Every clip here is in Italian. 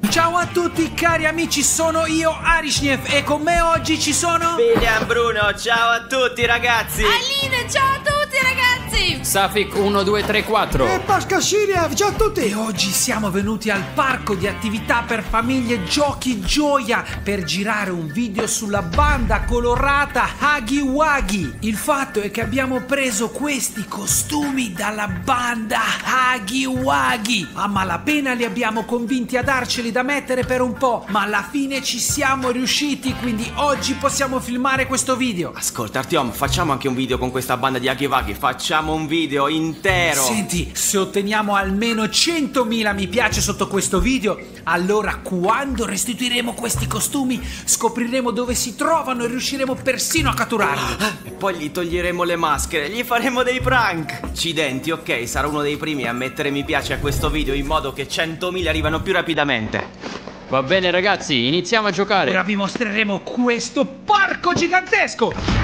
Ciao a tutti cari amici, sono io Arishnev e con me oggi ci sono William Bruno, ciao a tutti ragazzi. Aline, ciao a tutti ragazzi. Safik 1, 2, 3, 4 E Pascal Shiriev, ciao a tutti. e oggi siamo venuti al parco di attività per famiglie Giochi Gioia per girare un video sulla banda colorata Huggy Wuggy. Il fatto è che abbiamo preso questi costumi dalla banda Huggy Wuggy. A malapena li abbiamo convinti a darceli da mettere per un po', ma alla fine ci siamo riusciti, quindi oggi possiamo filmare questo video. Ascolta Artyom, facciamo anche un video con questa banda di Huggy Wuggy. Facciamo un video intero. Senti, se otteniamo almeno 100.000 mi piace sotto questo video, allora quando restituiremo questi costumi scopriremo dove si trovano e riusciremo persino a catturarli. E poi gli toglieremo le maschere, gli faremo dei prank. Accidenti, ok, sarò uno dei primi a mettere mi piace a questo video in modo che 100.000 arrivano più rapidamente. Va bene ragazzi, iniziamo a giocare. Ora vi mostreremo questo parco gigantesco.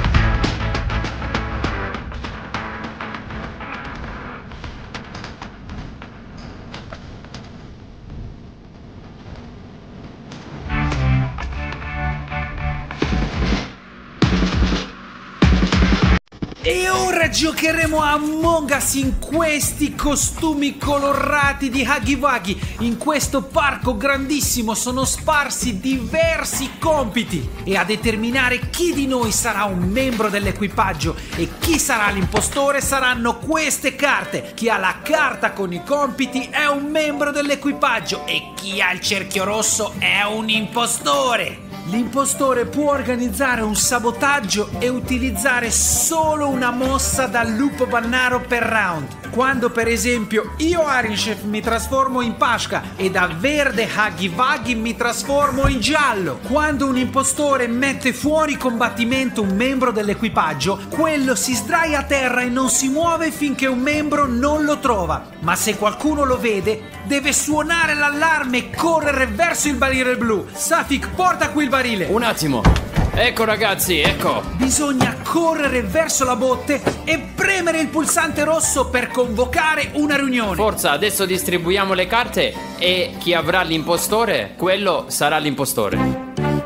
E ora giocheremo a Among Us in questi costumi colorati di Huggy Wuggy. In questo parco grandissimo sono sparsi diversi compiti e a determinare chi di noi sarà un membro dell'equipaggio e chi sarà l'impostore saranno queste carte. Chi ha la carta con i compiti è un membro dell'equipaggio e chi ha il cerchio rosso è un impostore. L'impostore può organizzare un sabotaggio e utilizzare solo una mossa dal lupo bannaro per round. Quando per esempio io Arishev mi trasformo in Pasca e da verde Huggy Wuggy mi trasformo in giallo. Quando un impostore mette fuori combattimento un membro dell'equipaggio, quello si sdraia a terra e non si muove finché un membro non lo trova. Ma se qualcuno lo vede, deve suonare l'allarme e correre verso il barile blu. Safik, porta qui il barile. Un attimo. Ecco ragazzi, ecco. Bisogna correre verso la botte e premere il pulsante rosso per convocare una riunione. Forza, adesso distribuiamo le carte e chi avrà l'impostore, quello sarà l'impostore.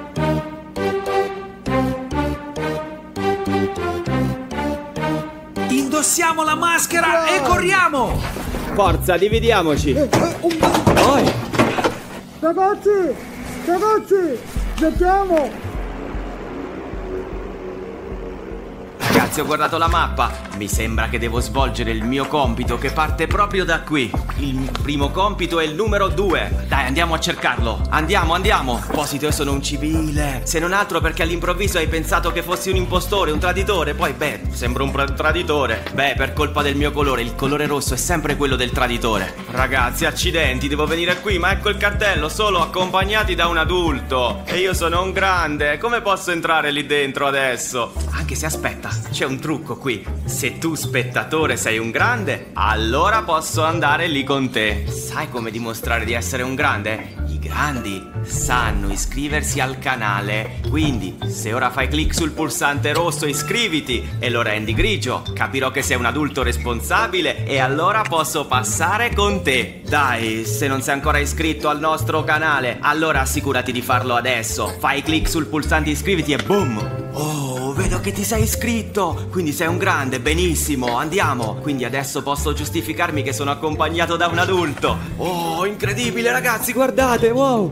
Indossiamo la maschera e corriamo. Forza, dividiamoci. Ragazzi, giochiamo. Ragazzi, ho guardato la mappa. Mi sembra che devo svolgere il mio compito che parte proprio da qui. Il primo compito è il numero 2. Dai, andiamo a cercarlo. Andiamo. Posito, io sono un civile. Se non altro perché all'improvviso hai pensato che fossi un impostore, un traditore. Poi, sembro un traditore. Per colpa del mio colore. Il colore rosso è sempre quello del traditore. Ragazzi, accidenti, devo venire qui. Ma ecco il cartello, solo accompagnati da un adulto. E io sono un grande. Come posso entrare lì dentro adesso? Anche se aspetta, c'è un trucco qui. Se tu spettatore sei un grande, allora posso andare lì con te. Sai come dimostrare di essere un grande? I grandi sanno iscriversi al canale. Quindi se ora fai clic sul pulsante rosso iscriviti e lo rendi grigio, capirò che sei un adulto responsabile e allora posso passare con te. Dai, se non sei ancora iscritto al nostro canale, allora assicurati di farlo adesso. Fai clic sul pulsante iscriviti e boom! Oh, vedo che ti sei iscritto, quindi sei un grande, benissimo, andiamo. Quindi adesso posso giustificarmi che sono accompagnato da un adulto. Oh, incredibile ragazzi, guardate, wow.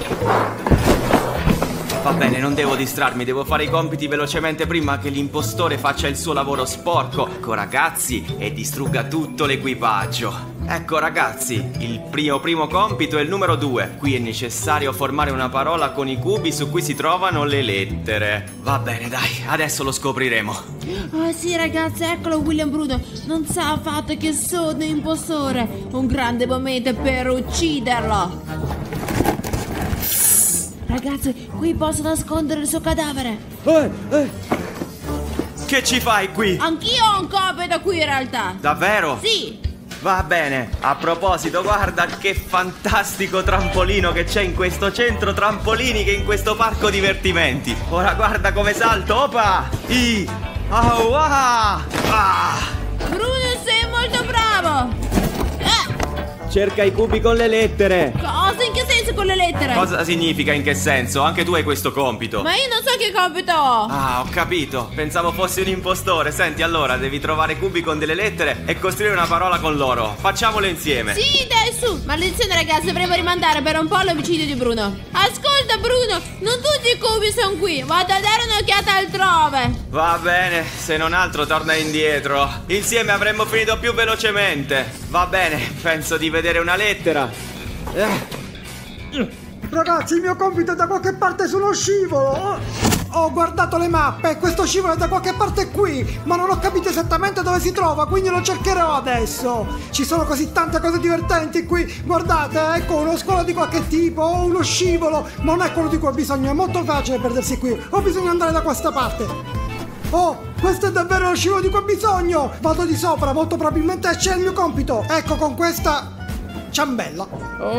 Va bene, non devo distrarmi, devo fare i compiti velocemente prima che l'impostore faccia il suo lavoro sporco con ragazzi e distrugga tutto l'equipaggio. Ecco ragazzi, il primo compito è il numero 2. Qui è necessario formare una parola con i cubi su cui si trovano le lettere. Va bene, dai, adesso lo scopriremo. Oh sì ragazzi, eccolo William Bruno. Non sa affatto che sono impostore. Un grande momento per ucciderlo. Ragazzi, qui posso nascondere il suo cadavere. Che ci fai qui? Anch'io ho un compito qui in realtà. Davvero? Sì. Va bene, a proposito, guarda che fantastico trampolino che c'è in questo centro trampolini che in questo parco divertimenti. Ora guarda come salto, opa! Au, ah! Bruno, sei molto bravo. Cerca i cubi con le lettere. Cosa? In che senso uccisi con le lettere. Cosa significa, in che senso? Anche tu hai questo compito. Ma io non so che compito ho. Ah, ho capito. Pensavo fossi un impostore. Senti, allora, devi trovare cubi con delle lettere e costruire una parola con loro. Facciamolo insieme. Sì, dai, su. Maledizione, ragazzi, dovremmo rimandare per un po' l'omicidio di Bruno. Ascolta, Bruno, non tutti i cubi sono qui. Vado a dare un'occhiata altrove. Va bene, se non altro torna indietro. Insieme avremmo finito più velocemente. Va bene, penso di vedere una lettera. Ragazzi, il mio compito è da qualche parte sullo scivolo. Ho guardato le mappe e questo scivolo è da qualche parte qui, ma non ho capito esattamente dove si trova, quindi lo cercherò adesso. Ci sono così tante cose divertenti qui. Guardate, ecco uno scolo di qualche tipo o uno scivolo, ma non è quello di cui ho bisogno, è molto facile perdersi qui. Ho bisogno di andare da questa parte. Oh, questo è davvero lo scivolo di cui ho bisogno. Vado di sopra, molto probabilmente c'è il mio compito. Ecco, con questa ciambella.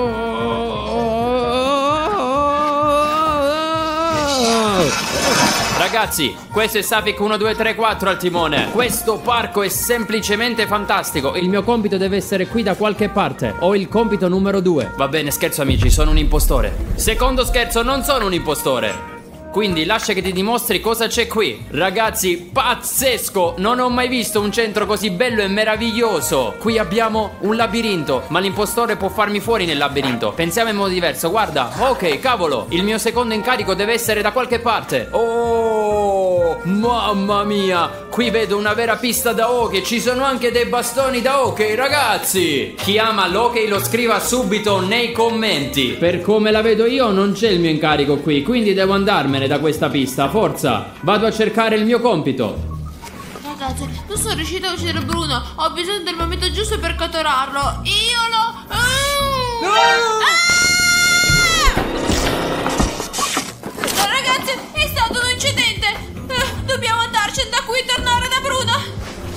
Ragazzi, questo è Safik 1234 al timone. Questo parco è semplicemente fantastico. Il mio compito deve essere qui da qualche parte. Ho il compito numero 2. Va bene, scherzo amici, sono un impostore. Secondo scherzo, non sono un impostore. Quindi lascia che ti dimostri cosa c'è qui. Ragazzi, pazzesco! Non ho mai visto un centro così bello e meraviglioso. Qui abbiamo un labirinto, ma l'impostore può farmi fuori nel labirinto. Pensiamo in modo diverso, guarda. Ok, cavolo, il mio secondo incarico deve essere da qualche parte. Oh, mamma mia! Qui vedo una vera pista da hockey. Ci sono anche dei bastoni da hockey, ragazzi. Chi ama l'hockey lo scriva subito nei commenti. Per come la vedo io non c'è il mio incarico qui, quindi devo andarmene da questa pista. Forza, vado a cercare il mio compito. Ragazzi, non sono riuscita a uccidere Bruno. Ho bisogno del momento giusto per catturarlo. Io lo... No, ragazzi, è stato un incidente. Dobbiamo andarcene da qui e tornare da Bruno.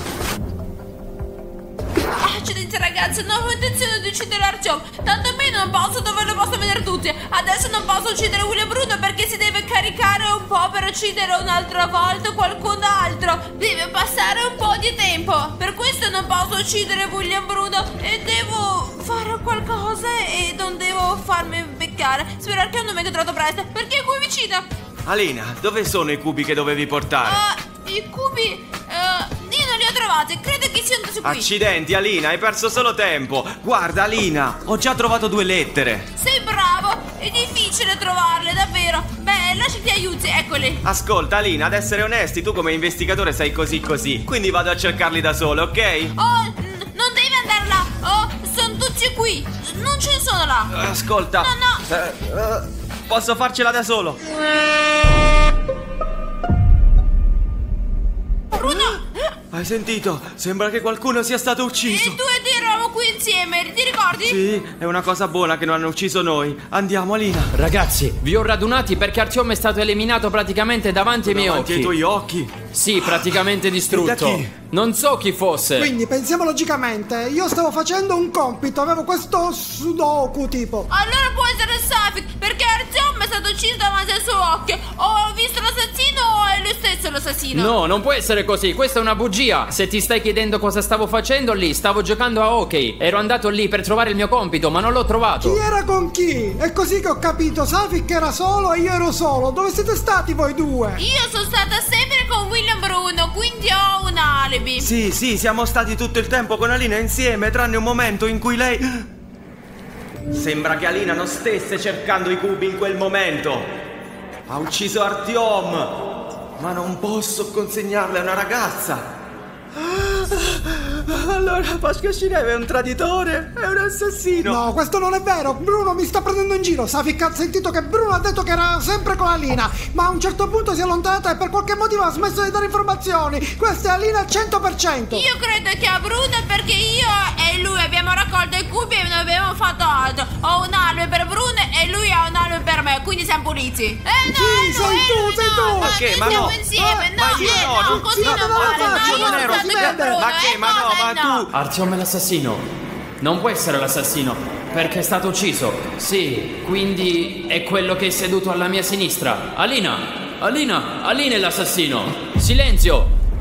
Accidenti, ragazzi, non avevo intenzione di uccidere Artyom. Tanto a me non posso, dove lo posso vedere tutti. Adesso non posso uccidere William Bruno perché si deve caricare un po' per uccidere un'altra volta qualcun altro. Deve passare un po' di tempo. Per questo non posso uccidere William Bruno e devo fare qualcosa e non devo farmi beccare. Spero che non mi venga trovato presto perché è qui vicino. Alina, dove sono i cubi che dovevi portare? I cubi... io non li ho trovati, credo che siano tutti qui. Accidenti, Alina, hai perso solo tempo. Guarda, Alina, ho già trovato 2 lettere. Sei bravo, è difficile trovarle, davvero. Beh, lasciati aiuti, eccoli. Ascolta, Alina, ad essere onesti, tu come investigatore sei così, quindi vado a cercarli da solo, ok? Oh, non devi andare là. Oh, sono tutti qui. Non ce ne sono là. Ascolta. No. Posso farcela da solo. Bruno! Hai sentito? Sembra che qualcuno sia stato ucciso. E tu e te eravamo qui insieme, ti ricordi? Sì, è una cosa buona che non hanno ucciso noi. Andiamo, Alina. Ragazzi, vi ho radunati perché Artyom è stato eliminato praticamente davanti ai miei Davanti occhi. ai tuoi occhi? Sì, praticamente distrutto. Da chi? Non so chi fosse. Quindi pensiamo logicamente. Io stavo facendo un compito, avevo questo sudoku tipo. Allora può essere Safik, perché Artyom è stato ucciso davanti al suo occhio. Ho visto l'assassino o è lui stesso l'assassino? No, non può essere così, questa è una bugia. Se ti stai chiedendo cosa stavo facendo lì, stavo giocando a hockey. Ero andato lì per trovare il mio compito, ma non l'ho trovato. Chi era con chi? È così che ho capito. Safik era solo e io ero solo. Dove siete stati voi due? Io sono stata sempre con William Bruno, quindi ho un alibi. Sì, siamo stati tutto il tempo con Alina insieme, tranne un momento in cui lei... Sembra che Alina non stesse cercando i cubi in quel momento. Ha ucciso Artyom, ma non posso consegnarle a una ragazza. Allora Pashka Shirev è un traditore, è un assassino. No, questo non è vero. Bruno mi sta prendendo in giro. Safik ha sentito che Bruno ha detto che era sempre con Alina, ma a un certo punto si è allontanata e per qualche motivo ha smesso di dare informazioni. Questa è Alina al 100%. Io credo che a Bruno perché io e lui abbiamo raccolto i cubi e non abbiamo fatto altro. Ho un alibi per Bruno e lui ha un alibi per me, quindi siamo puliti. Sì, sei tu. Ma che? Ma siamo no. insieme, Ma io no, così no, non no, vale. no, No, non io ero, sono si stato con vede. Bruno. Ma che? Ma no, ma tu... Artyom è l'assassino. Non può essere l'assassino, perché è stato ucciso. Sì, quindi è quello che è seduto alla mia sinistra. Alina è l'assassino. Silenzio.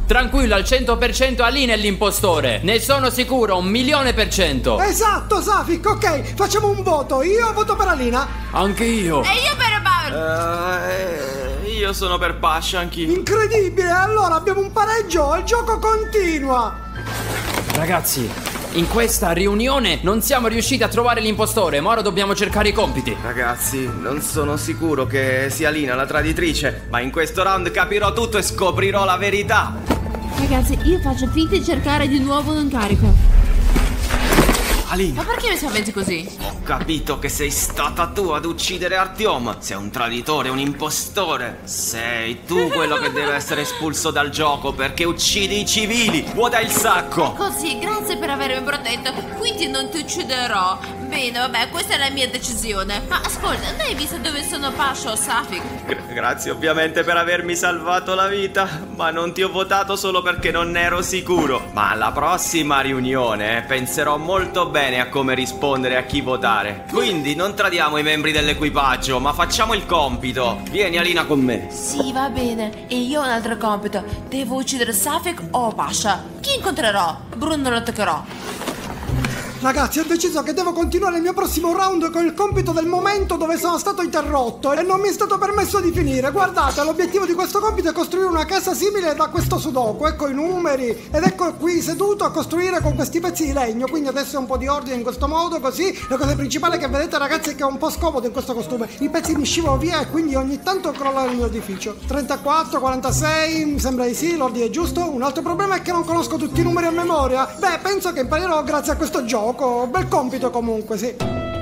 Tranquillo, al 100% Alina è l'impostore. Ne sono sicuro, 1.000.000%. Esatto, Safik, ok, facciamo un voto. Io voto per Alina. Anche io. E io per Bauer. Io sono per Pasha, anch'io. Incredibile, allora abbiamo un pareggio, il gioco continua. Ragazzi, in questa riunione non siamo riusciti a trovare l'impostore, ma ora dobbiamo cercare i compiti. Ragazzi, non sono sicuro che sia Alina la traditrice, ma in questo round capirò tutto e scoprirò la verità. Ragazzi, io faccio finta di cercare di nuovo un incarico. Alina, Ma perché mi spaventi così? ho capito che sei stata tu ad uccidere Artyom. Sei un traditore, un impostore. Sei tu quello che deve essere espulso dal gioco perché uccidi i civili. Vuota il sacco. Così, grazie per avermi protetto. Quindi non ti ucciderò. Bene, vabbè, questa è la mia decisione. Ma ascolta, non hai visto dove sono Pasha o Safik? Grazie ovviamente per avermi salvato la vita, ma non ti ho votato solo perché non ero sicuro. Ma alla prossima riunione penserò molto bene a come rispondere a chi votare. Quindi non tradiamo i membri dell'equipaggio, ma facciamo il compito. Vieni Alina con me. Sì, va bene. E io ho un altro compito. Devo uccidere Safik o Pasha. Chi incontrerò? Bruno lo attaccherò. Ragazzi, ho deciso che devo continuare il mio prossimo round con il compito del momento dove sono stato interrotto e non mi è stato permesso di finire. Guardate, l'obiettivo di questo compito è costruire una casa simile da questo sudoku. Ecco i numeri ed ecco qui seduto a costruire con questi pezzi di legno. Quindi adesso è un po' di ordine in questo modo, così. La cosa principale che vedete, ragazzi, è che è un po' scomodo in questo costume. I pezzi mi scivolano via e quindi ogni tanto crolla il mio edificio. 34, 46, mi sembra di sì, l'ordine è giusto. Un altro problema è che non conosco tutti i numeri a memoria. Beh, penso che imparerò grazie a questo gioco. Bel compito comunque, sì.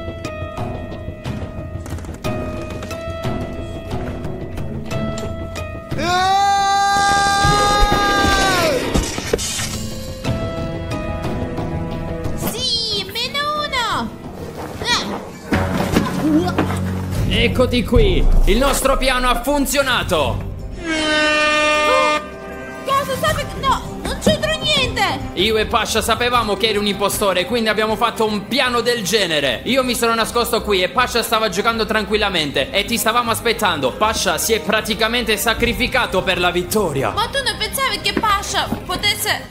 Sì, meno 1. Eccoti qui, il nostro piano ha funzionato. Cosa Safik? No, non c'entro niente. Io e Pasha sapevamo che eri un impostore, quindi abbiamo fatto un piano del genere. Io mi sono nascosto qui e Pasha stava giocando tranquillamente e ti stavamo aspettando. Pasha si è praticamente sacrificato per la vittoria. Ma tu non pensavi che Pasha potesse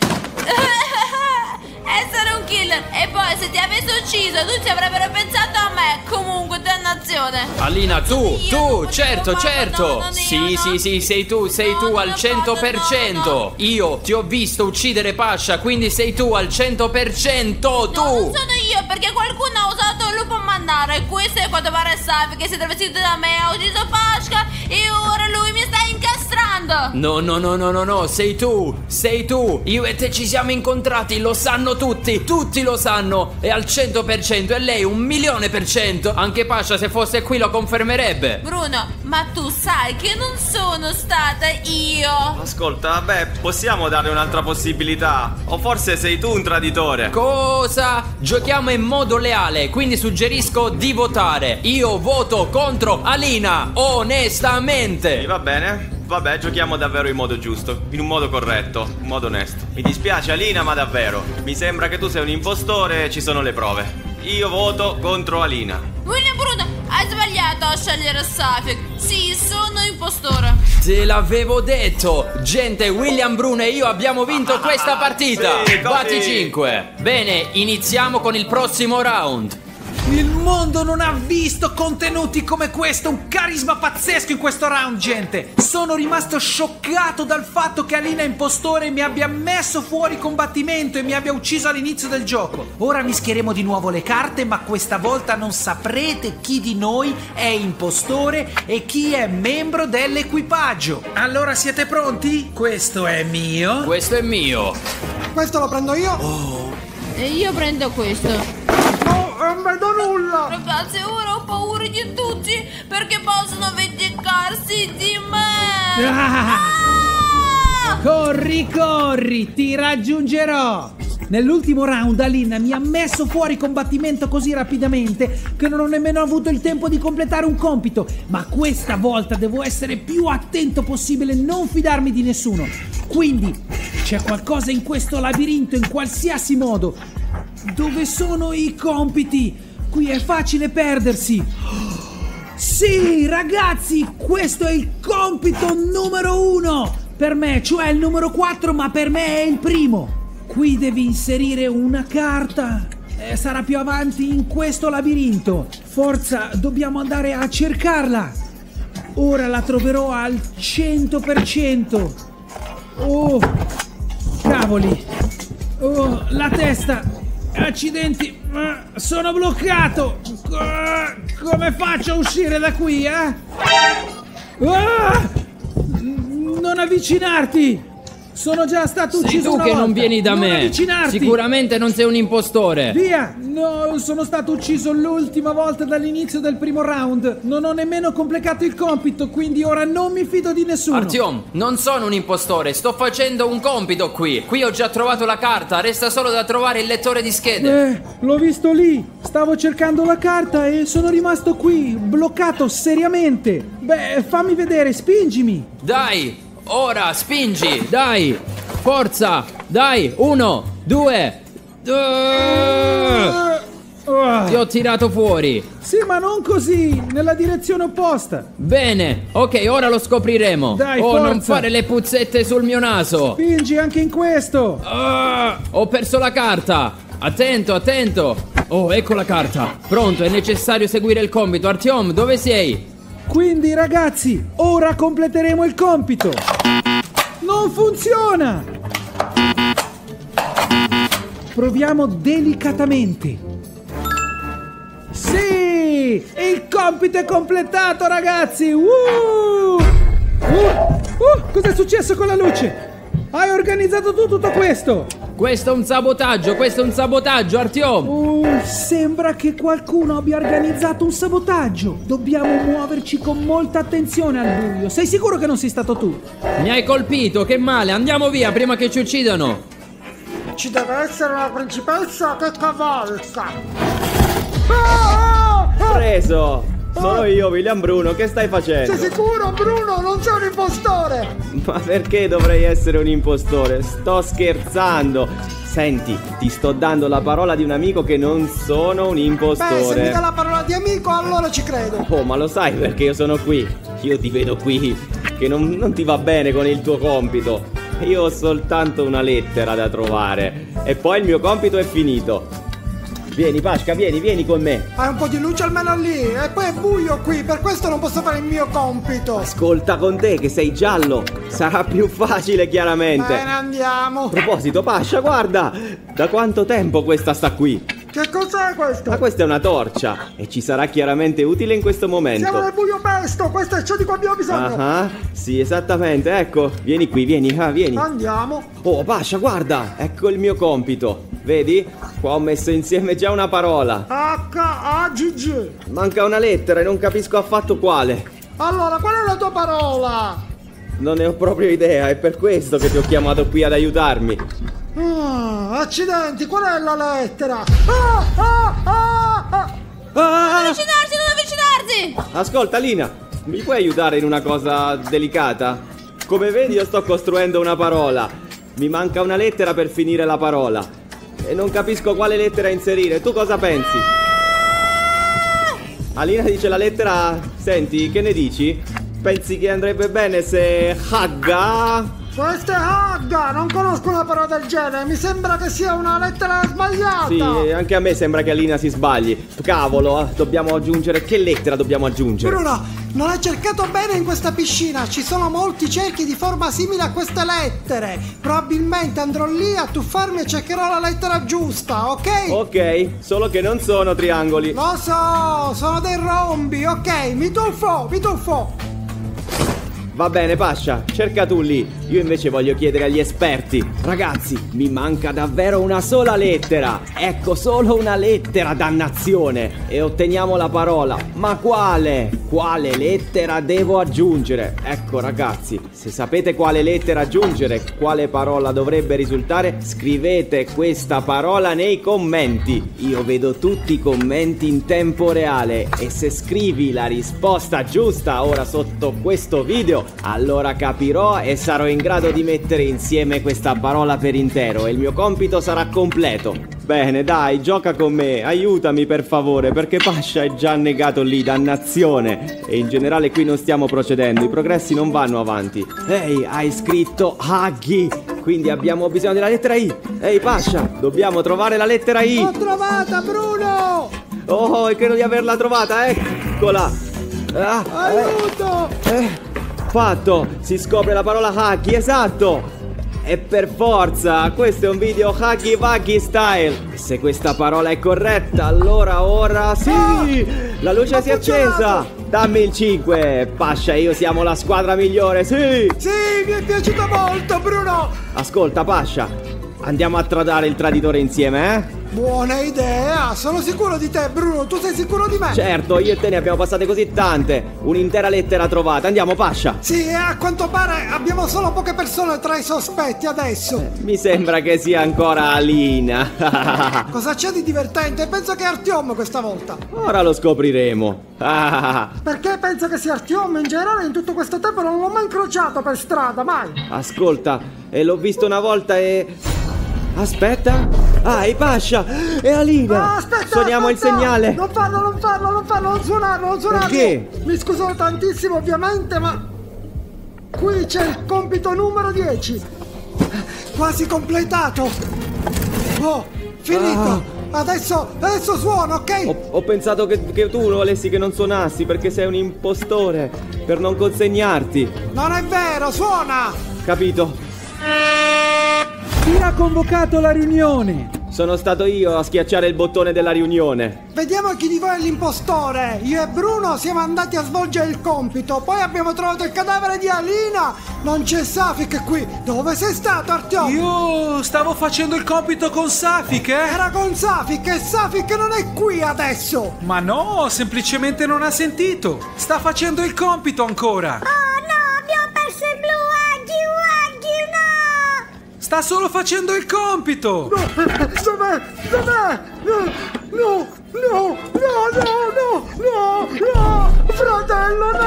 essere un killer? E poi se ti avesse ucciso tutti avrebbero pensato a me. Comunque, dannazione. Alina, tu, certo. non io, Sì, sei tu al 100%. Io ti ho visto uccidere Pasha, quindi sei tu al 100%, tu. No, non sono io, perché qualcuno ha usato il lupo mannare. Questo è quanto pare Safik che si è travestito da me, ha ucciso Pasha e ora lui mi sta incastrando. No, sei tu. Io e te ci siamo incontrati, lo sanno tutti lo sanno. È al 100% e lei 1.000.000%. Anche Pasha se fosse qui lo confermerebbe. Bruno, ma tu sai che non sono stata io. Ascolta, vabbè, possiamo dare un'altra possibilità? O forse sei tu un traditore? Cosa? Giochiamo in modo leale, quindi suggerisco di votare. Io voto contro Alina, onestamente. Sì, va bene. Vabbè, giochiamo davvero in modo giusto, in un modo corretto, in modo onesto. Mi dispiace Alina, ma davvero, mi sembra che tu sei un impostore e ci sono le prove. Io voto contro Alina. William Bruno, hai sbagliato a scegliere Safik. Sì, sono impostore. Te l'avevo detto. Gente, William Bruno e io abbiamo vinto questa partita. Sì, così. Batti 5. Bene, iniziamo con il prossimo round. Il mondo non ha visto contenuti come questo, un carisma pazzesco in questo round, gente. Sono rimasto scioccato dal fatto che Alina impostore mi abbia messo fuori combattimento e mi abbia ucciso all'inizio del gioco. Ora mischieremo di nuovo le carte, ma questa volta non saprete chi di noi è impostore e chi è membro dell'equipaggio. Allora siete pronti? Questo è mio. Questo è mio. Questo lo prendo io. E io prendo questo. Non vedo nulla. Ragazzi, ora ho paura di tutti perché possono vendicarsi di me. Ah! Corri, ti raggiungerò. Nell'ultimo round Alina mi ha messo fuori combattimento così rapidamente che non ho nemmeno avuto il tempo di completare un compito. Ma questa volta devo essere più attento possibile e non fidarmi di nessuno. Quindi c'è qualcosa in questo labirinto in qualsiasi modo. Dove sono i compiti? Qui è facile perdersi. Sì, ragazzi, questo è il compito numero 1. Per me, cioè il numero 4, ma per me è il primo. Qui devi inserire una carta. Sarà più avanti in questo labirinto. Forza, dobbiamo andare a cercarla. Ora la troverò al 100%. Oh, cavoli. Oh, la testa. Accidenti. Sono bloccato. Come faccio a uscire da qui, Non avvicinarti. Sono già stato ucciso Sei tu una che volta. non vieni da me. Avvicinarti. Sicuramente non sei un impostore. Via! No, sono stato ucciso l'ultima volta dall'inizio del primo round. Non ho nemmeno completato il compito, quindi ora non mi fido di nessuno. Artyom, non sono un impostore, sto facendo un compito qui. Qui ho già trovato la carta, resta solo da trovare il lettore di schede. L'ho visto lì. Stavo cercando la carta e sono rimasto qui, bloccato seriamente. Beh, fammi vedere, spingimi. Dai, ora spingi, dai, forza, dai, 1, 2. Ti ho tirato fuori. Sì, ma non così, nella direzione opposta. Bene, ok, ora lo scopriremo. Dai, oh, forza. non fare le puzzette sul mio naso. Spingi anche in questo. Ho perso la carta. Attento, attento. Oh, ecco la carta. Pronto, è necessario seguire il compito. Artyom, dove sei? Quindi ragazzi, ora completeremo il compito. Non funziona. Proviamo delicatamente. Sì! Il compito è completato, ragazzi! Cos'è successo con la luce? Hai organizzato tu tutto questo? Questo è un sabotaggio, Artyom! Sembra che qualcuno abbia organizzato un sabotaggio. Dobbiamo muoverci con molta attenzione al buio. Sei sicuro che non sei stato tu? Mi hai colpito, che male, andiamo via prima che ci uccidano! Ci deve essere una principessa che cavalca. Preso! Sono io, William Bruno, che stai facendo? Sei sicuro, Bruno? Non sei un impostore! Ma perché dovrei essere un impostore? Sto scherzando! Senti, ti sto dando la parola di un amico che non sono un impostore. Beh, se mi dà la parola di amico, allora ci credo. Oh, ma lo sai perché io sono qui? Io ti vedo qui, che non ti va bene con il tuo compito. Io ho soltanto una lettera da trovare e poi il mio compito è finito. Vieni Pashka, vieni con me. Hai un po' di luce almeno lì. E poi è buio qui, per questo non posso fare il mio compito. Ascolta con te che sei giallo. Sarà più facile chiaramente. Bene, andiamo. A proposito, Pasha, guarda! Da quanto tempo questa sta qui? Che cos'è questo? Ma questa è una torcia e ci sarà chiaramente utile in questo momento. Siamo nel buio pesto, questo è ciò di cui abbiamo bisogno. Ah, sì, esattamente, ecco. Vieni qui, vieni. Andiamo. Oh, Pasha, guarda, ecco il mio compito. Vedi? Qua ho messo insieme già una parola. H-A-G-G. Manca una lettera e non capisco affatto quale. Allora, qual è la tua parola? Non ne ho proprio idea, è per questo che ti ho chiamato qui ad aiutarmi. Accidenti, qual è la lettera? Non avvicinarsi! Ascolta, Lina, mi puoi aiutare in una cosa delicata? Come vedi, io sto costruendo una parola. Mi manca una lettera per finire la parola. E non capisco quale lettera inserire. Tu cosa pensi? Alina dice la lettera... Senti, che ne dici? Pensi che andrebbe bene se... Hagga? Questa è Hagga, non conosco una parola del genere, mi sembra che sia una lettera sbagliata. Sì, anche a me sembra che Alina si sbagli. Cavolo, dobbiamo aggiungere... Che lettera dobbiamo aggiungere? Bruno, non hai cercato bene in questa piscina, ci sono molti cerchi di forma simile a queste lettere. Probabilmente andrò lì a tuffarmi e cercherò la lettera giusta, ok? Ok, solo che non sono triangoli. Lo so, sono dei rombi, ok, mi tuffo. Va bene, Pasha, cerca tu lì. Io invece voglio chiedere agli esperti. Ragazzi, mi manca davvero una sola lettera. Ecco, solo una lettera, dannazione. E otteniamo la parola. Ma quale? Quale lettera devo aggiungere? Ecco, ragazzi, se sapete quale lettera aggiungere, quale parola dovrebbe risultare, scrivete questa parola nei commenti. Io vedo tutti i commenti in tempo reale. E se scrivi la risposta giusta ora sotto questo video, allora capirò e sarò in grado di mettere insieme questa parola per intero e il mio compito sarà completo. Bene, dai, gioca con me, aiutami per favore, perché Pasha è già annegato lì, dannazione. E in generale qui non stiamo procedendo, i progressi non vanno avanti. Ehi, hai scritto Huggy, quindi abbiamo bisogno della lettera I. Ehi Pasha, dobbiamo trovare la lettera I. L'ho trovata, Bruno! Oh, e credo di averla trovata, eccola. Aiuto! Fatto, si scopre la parola Huggy, esatto. E per forza, questo è un video Huggy Wuggy style. Se questa parola è corretta, allora ora sì! La luce si è accesa! Dammi il 5! Pasha e io siamo la squadra migliore, sì! Sì, mi è piaciuto molto, Bruno! Ascolta, Pasha, andiamo a tradare il traditore insieme, eh? Buona idea! Sono sicuro di te, Bruno! Tu sei sicuro di me? Certo, io e te ne abbiamo passate così tante! Un'intera lettera trovata, andiamo, Pasha! Sì, e a quanto pare abbiamo solo poche persone tra i sospetti adesso! Mi sembra che sia ancora Alina! Cosa c'è di divertente? Penso che è Artyom questa volta! Ora lo scopriremo! Perché penso che sia Artyom? In generale in tutto questo tempo non l'ho mai incrociato per strada, mai! Ascolta, l'ho visto una volta e... Aspetta! Ah, è Pasha! È Alina! Aspetta! Suoniamo il segnale! Non farlo, non suonarlo! Perché? Mi scuso tantissimo ovviamente, ma... Qui c'è il compito numero 10! Quasi completato! Oh, finito! Adesso suono, ok? Ho pensato che tu volessi che non suonassi perché sei un impostore, per non consegnarti. Non è vero, suona! Capito? Chi ha convocato la riunione? Sono stato io a schiacciare il bottone della riunione. Vediamo chi di voi è l'impostore. Io e Bruno siamo andati a svolgere il compito. Poi abbiamo trovato il cadavere di Alina. Non c'è Safik qui. Dove sei stato, Artyom? Io stavo facendo il compito con Safik, Era con Safik e Safik non è qui adesso. Ma no, semplicemente non ha sentito. Sta facendo il compito ancora. Sta solo facendo il compito! Dov'è? No! Fratello,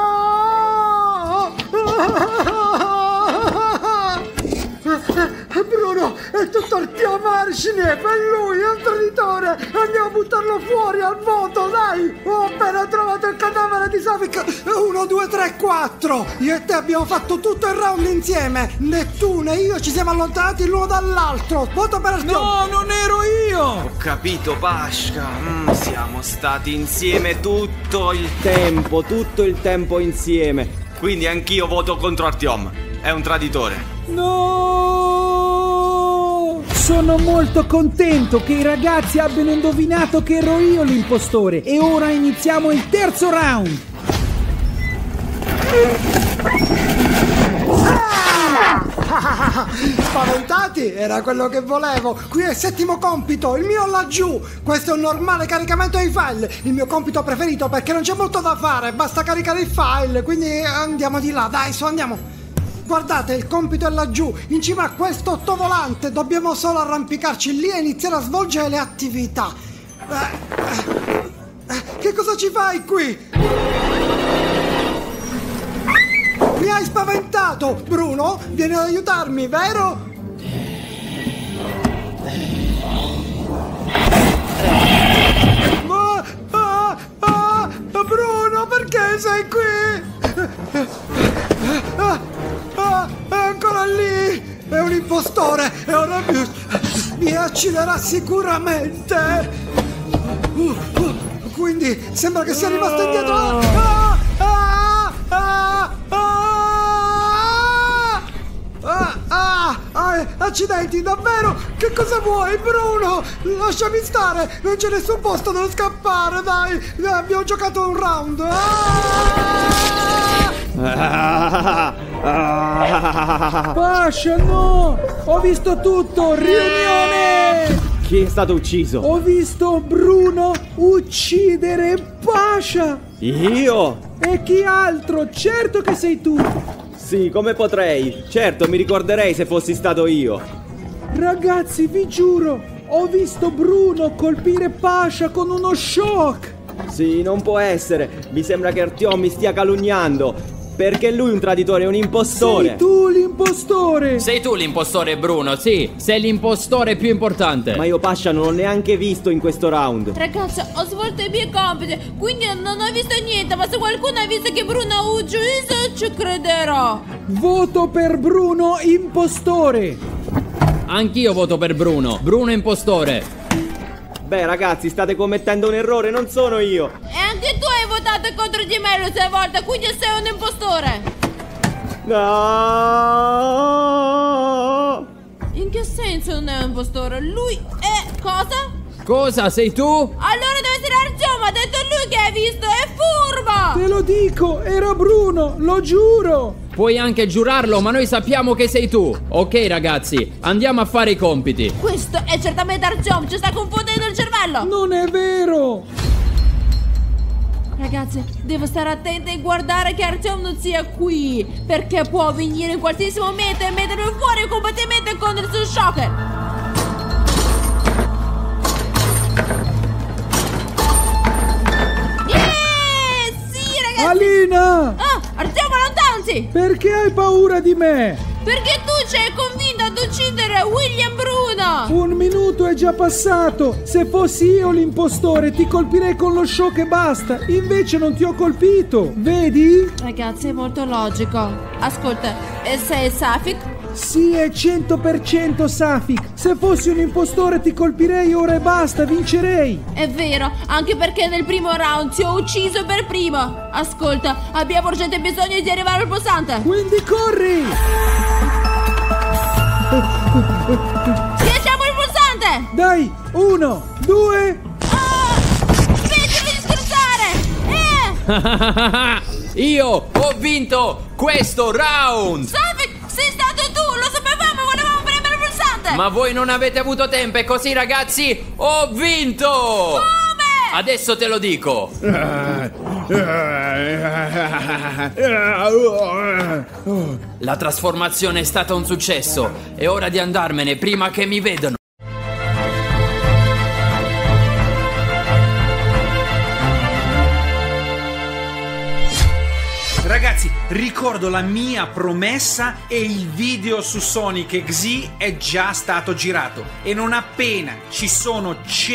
no! Bruno, è tutto Artyom Arshinev, è lui, è un traditore! Andiamo a buttarlo fuori al voto, dai! Ho appena trovato il cadavere di Safik! 1, 2, 3, 4! Io e te abbiamo fatto tutto il round insieme! Né tu né io ci siamo allontanati l'uno dall'altro! Voto per Artyom! No, non ero io! Ho capito, Pasha. Siamo stati insieme tutto il Tutto il tempo insieme. Quindi anch'io voto contro Artyom. È un traditore. No! Sono molto contento che i ragazzi abbiano indovinato che ero io l'impostore. E ora iniziamo il terzo round. Spaventati? Era quello che volevo. Qui è il settimo compito, il mio laggiù. Questo è un normale caricamento dei file. Il mio compito preferito perché non c'è molto da fare. Basta caricare il file. Quindi andiamo di là, dai, su, andiamo. Guardate, il compito è laggiù, in cima a questo ottovolante. Dobbiamo solo arrampicarci lì e iniziare a svolgere le attività. Che cosa ci fai qui? Mi hai spaventato! Bruno, vieni ad aiutarmi, vero? Bruno, perché sei qui? È ancora lì! È un impostore! E ora mi ucciderà sicuramente! Quindi sembra che sia rimasto indietro! Accidenti, davvero? Che cosa vuoi, Bruno? Lasciami stare! Non c'è nessun posto dove scappare, dai! Abbiamo giocato un round! Pasha, no! Ho visto tutto! Riunione! Chi è stato ucciso? Ho visto Bruno uccidere Pasha! Io? E chi altro? Certo che sei tu! Sì, come potrei? Certo, mi ricorderei se fossi stato io. Ragazzi, vi giuro, ho visto Bruno colpire Pasha con uno shock! Sì, non può essere. Mi sembra che Artyom mi stia calunniando. Perché lui è un traditore, è un impostore. Sei tu l'impostore! Sei tu l'impostore, Bruno, sì. Sei l'impostore più importante. Ma io Pascia non l'ho neanche visto in questo round. Ragazzi, ho svolto i miei compiti, quindi non ho visto niente. Ma se qualcuno ha visto che Bruno ha ucciso, ci crederò. Voto per Bruno impostore! Anch'io voto per Bruno. Bruno impostore. Beh ragazzi, state commettendo un errore, non sono io. E anche tu hai votato contro di me le 6 volte, quindi sei un impostore. No! In che senso non è un impostore? Lui è cosa? Cosa, sei tu? Allora deve essere Artyom, ha detto lui che hai visto, è furba! Te lo dico, era Bruno, lo giuro! Puoi anche giurarlo, ma noi sappiamo che sei tu. Ok ragazzi, andiamo a fare i compiti. Questo è certamente Artyom, ci sta confondendo il cervello! Non è vero! Ragazzi, devo stare attenta e guardare che Artyom non sia qui, perché può venire in qualsiasi momento e mettermi fuori completamente con il suo shocker. Alina! Ah, Artyom, allontanati! Perché hai paura di me? Perché tu sei convinto ad uccidere William Bruno! Un minuto è già passato! Se fossi io l'impostore ti colpirei con lo shock e basta! Invece non ti ho colpito! Vedi? Ragazzi, è molto logico. Ascolta, e sei Safik? Sì, è 100% Safik! Se fossi un impostore ti colpirei ora e basta, vincerei! È vero, anche perché nel primo round ti ho ucciso per primo. Ascolta, abbiamo urgente bisogno di arrivare al pulsante. Quindi corri! Schiacciamo il pulsante! Dai, 1, 2... Smettila di scherzare! Io ho vinto questo round! Safik, sei stato tu! Lo sapevamo, volevamo premere il pulsante! Ma voi non avete avuto tempo e così ragazzi ho vinto! Come? Adesso te lo dico! La trasformazione è stata un successo. È ora di andarmene prima che mi vedano. Ragazzi, ricordo la mia promessa e il video su Sonic XY è già stato girato e non appena ci sono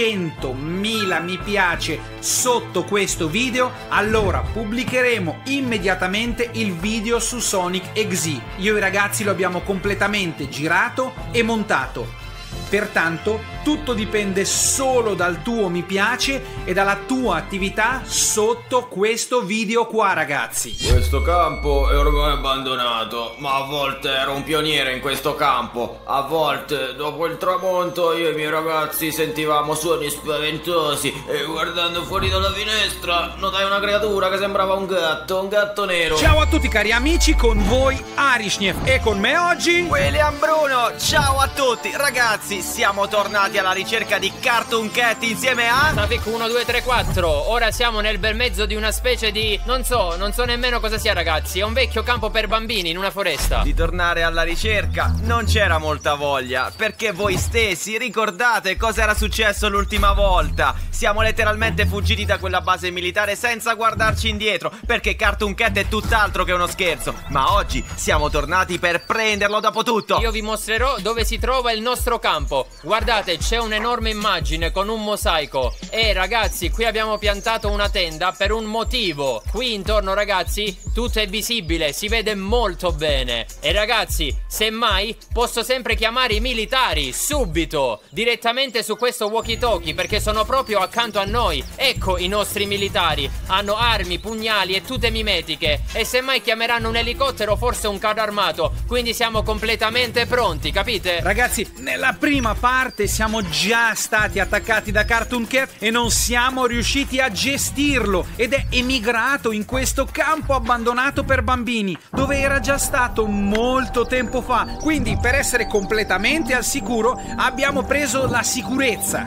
100.000 mi piace sotto questo video, allora pubblicheremo immediatamente il video su Sonic XY. Io e i ragazzi lo abbiamo completamente girato e montato. Pertanto tutto dipende solo dal tuo mi piace e dalla tua attività sotto questo video qua, ragazzi. Questo campo è ormai abbandonato, ma a volte ero un pioniere in questo campo. A volte, dopo il tramonto, io e i miei ragazzi sentivamo suoni spaventosi e guardando fuori dalla finestra notai una creatura che sembrava un gatto nero. Ciao a tutti cari amici, con voi Arishnev e con me oggi William Bruno, ciao a tutti ragazzi, siamo tornati alla ricerca di Cartoon Cat insieme a Safik 1, 2, 3, 4. Ora siamo nel bel mezzo di una specie di... non so nemmeno cosa sia ragazzi. È un vecchio campo per bambini in una foresta. Di tornare alla ricerca non c'era molta voglia, perché voi stessi ricordate cosa era successo l'ultima volta. Siamo letteralmente fuggiti da quella base militare senza guardarci indietro, perché Cartoon Cat è tutt'altro che uno scherzo. Ma oggi siamo tornati per prenderlo dopo tutto. Io vi mostrerò dove si trova il nostro campo. Guardate, c'è un'enorme immagine con un mosaico. E ragazzi, qui abbiamo piantato una tenda per un motivo. Qui intorno ragazzi tutto è visibile, si vede molto bene. E ragazzi, semmai posso sempre chiamare i militari subito, direttamente su questo walkie talkie, perché sono proprio accanto a noi. Ecco i nostri militari, hanno armi, pugnali e tute mimetiche. E semmai chiameranno un elicottero, forse un carro armato. Quindi siamo completamente pronti, capite? ragazzi, nella prima parte siamo già stati attaccati da Cartoon Cat e non siamo riusciti a gestirlo ed è emigrato in questo campo abbandonato per bambini dove era già stato molto tempo fa. Quindi per essere completamente al sicuro abbiamo preso la sicurezza.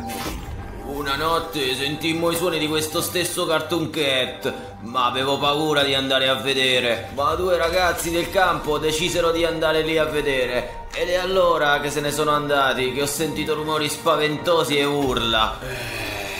Una notte sentimmo i suoni di questo stesso Cartoon Cat, ma avevo paura di andare a vedere. Ma due ragazzi del campo decisero di andare lì a vedere. Ed è allora che se ne sono andati, che ho sentito rumori spaventosi e urla.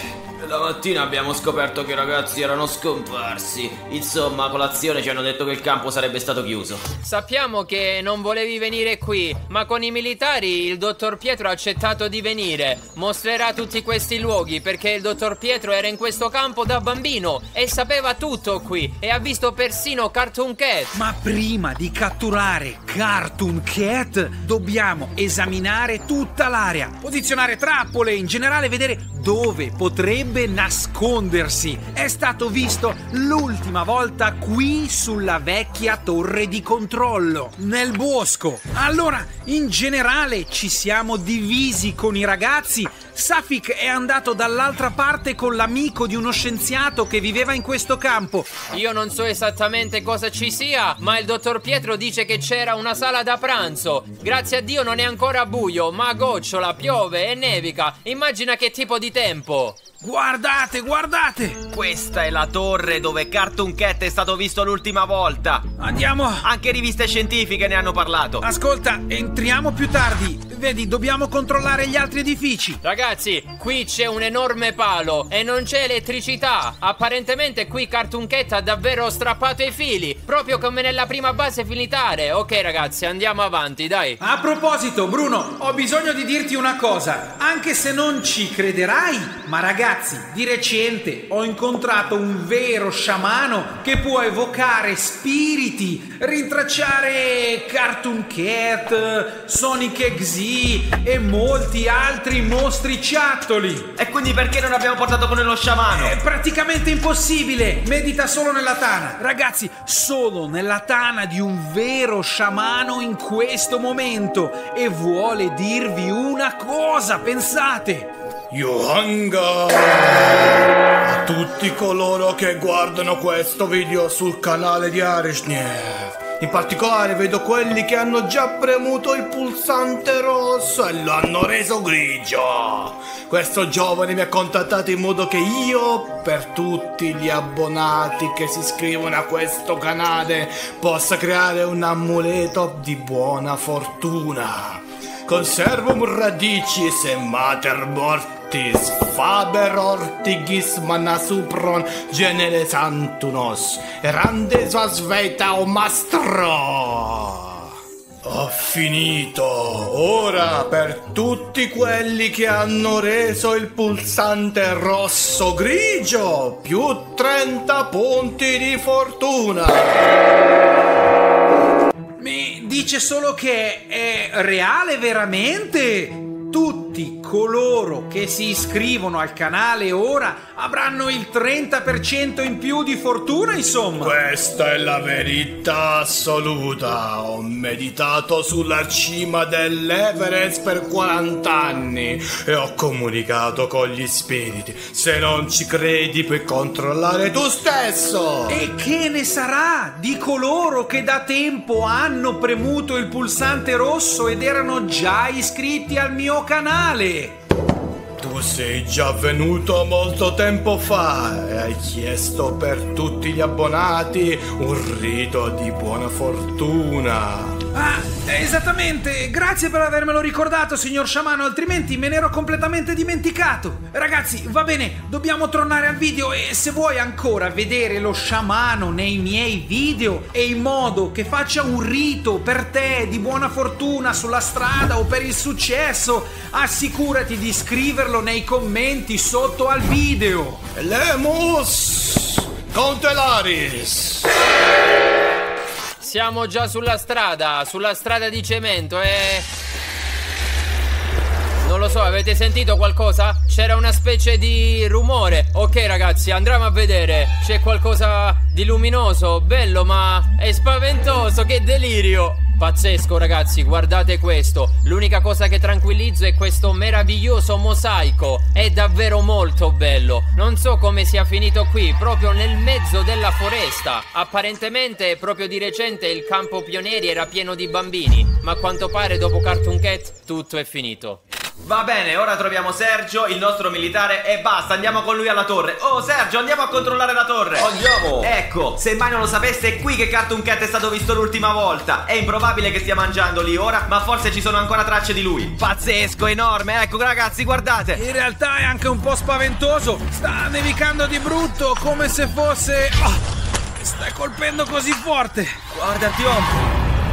La mattina abbiamo scoperto che i ragazzi erano scomparsi. Insomma, a colazione ci hanno detto che il campo sarebbe stato chiuso. Sappiamo che non volevi venire qui, ma con i militari il dottor Pietro ha accettato di venire. Mostrerà tutti questi luoghi perché il dottor Pietro era in questo campo da bambino e sapeva tutto qui e ha visto persino Cartoon Cat. Ma prima di catturare Cartoon Cat dobbiamo esaminare tutta l'area, posizionare trappole, in generale vedere dove potrebbe nascondersi. È stato visto l'ultima volta qui sulla vecchia torre di controllo, nel bosco. Allora, in generale ci siamo divisi con i ragazzi. Safik è andato dall'altra parte con l'amico di uno scienziato che viveva in questo campo. Io non so esattamente cosa ci sia, ma il dottor Pietro dice che c'era una sala da pranzo. Grazie a Dio non è ancora buio, ma gocciola, piove e nevica. Immagina che tipo di tempo. Guardate, guardate! Questa è la torre dove Cartoon Cat è stato visto l'ultima volta. Andiamo! Anche riviste scientifiche ne hanno parlato. Ascolta, entriamo più tardi. Vedi, dobbiamo controllare gli altri edifici. Ragazzi, qui c'è un enorme palo e non c'è elettricità. Apparentemente qui Cartoon Cat ha davvero strappato i fili, proprio come nella prima base militare. Ok ragazzi, andiamo avanti, dai. A proposito, Bruno, ho bisogno di dirti una cosa. Anche se non ci crederai, ma ragazzi, di recente ho incontrato un vero sciamano che può evocare spiriti, rintracciare Cartoon Cat, Sonic XZ e molti altri mostriciattoli. E quindi perché non abbiamo portato con noi lo sciamano? È praticamente impossibile. Medita solo nella tana. Ragazzi, solo nella tana di un vero sciamano in questo momento. E vuole dirvi una cosa, pensate. Yohanga! A tutti coloro che guardano questo video sul canale di Arishnev. In particolare vedo quelli che hanno già premuto il pulsante rosso e lo hanno reso grigio. Questo giovane mi ha contattato in modo che io, per tutti gli abbonati che si iscrivono a questo canale, possa creare un amuleto di buona fortuna. Conservum radicis e mater mortis, faber ortigis manasupron genere santunos, erande sveta o mastro. Ho finito. Ora, per tutti quelli che hanno reso il pulsante rosso grigio, più 30 punti di fortuna. Mi dice solo che è reale veramente? Tutti coloro che si iscrivono al canale ora avranno il 30% in più di fortuna, insomma. Questa è la verità assoluta. Ho meditato sulla cima dell'Everest per 40 anni e ho comunicato con gli spiriti. Se non ci credi puoi controllare tu stesso. E che ne sarà di coloro che da tempo hanno premuto il pulsante rosso ed erano già iscritti al mio canale? Tu sei già venuto molto tempo fa e hai chiesto per tutti gli abbonati un rito di buona fortuna. Ah, esattamente, grazie per avermelo ricordato, signor sciamano, altrimenti me ne ero completamente dimenticato. Ragazzi, va bene, dobbiamo tornare al video e se vuoi ancora vedere lo sciamano nei miei video e in modo che faccia un rito per te di buona fortuna sulla strada o per il successo, assicurati di scriverlo nei commenti sotto al video. Lemus Cautelaris. Siamo già sulla strada di cemento e... non lo so, avete sentito qualcosa? C'era una specie di rumore. Ok ragazzi, andremo a vedere. C'è qualcosa di luminoso, bello ma è spaventoso, che delirio. Pazzesco ragazzi, guardate questo. L'unica cosa che tranquillizzo è questo meraviglioso mosaico. È davvero molto bello. Non so come sia finito qui, proprio nel mezzo della foresta. Apparentemente proprio di recente il campo pionieri era pieno di bambini, ma a quanto pare dopo Cartoon Cat tutto è finito. Va bene, ora troviamo Sergio, il nostro militare, e basta, andiamo con lui alla torre. Oh Sergio, andiamo a controllare la torre. Andiamo! Ecco, se mai non lo sapeste, è qui che Cartoon Cat è stato visto l'ultima volta. È improbabile che stia mangiando lì ora, ma forse ci sono ancora tracce di lui. Pazzesco, enorme, ecco ragazzi, guardate. In realtà è anche un po' spaventoso. Sta nevicando di brutto, come se fosse... Oh, stai colpendo così forte. Guarda Artyom.